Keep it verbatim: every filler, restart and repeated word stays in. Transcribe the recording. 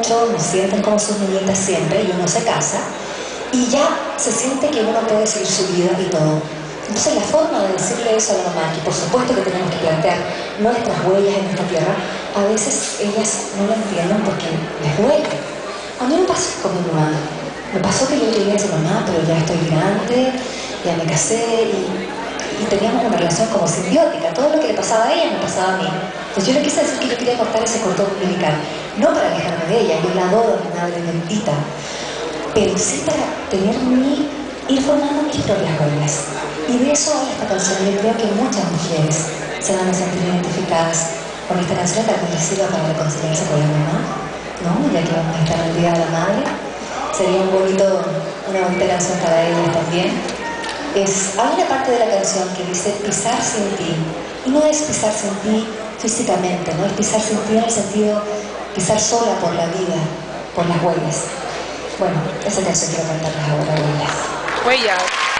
mucho, nos sienten como sus niñitas siempre, y uno se casa, y ya se siente que uno puede seguir su vida y todo. Entonces la forma de decirle eso a la mamá, que por supuesto que tenemos que plantear nuestras huellas en esta tierra, a veces ellas no lo entienden porque les duele. A mí me pasó con mi mamá. Me pasó que yo llegué a decir, mamá, pero ya estoy grande, ya me casé, y, y teníamos una relación como simbiótica. Todo lo que le pasaba a ella me pasaba a mí. Entonces yo le quise decir que yo quería cortar ese cordón umbilical. No para alejarme de ella, yo la adoro, mi madre bendita, pero sí para tener mi, ir formando mis propias huellas. Y de eso habla esta canción. Yo creo que muchas mujeres se van a sentir identificadas con esta canción, tal vez les sirva para reconciliarse con la mamá, ¿no? Ya que vamos a estar el Día de la Madre. Sería un bonito, una bonita canción para ellas también. Es, hay una parte de la canción que dice pisar sin ti. Y no es pisar sin ti físicamente, ¿no? Es pisar sin ti en el sentido pisar sola por la vida, por las huellas. Bueno, esa canción quiero cantarles ahora, huellas. Huellas.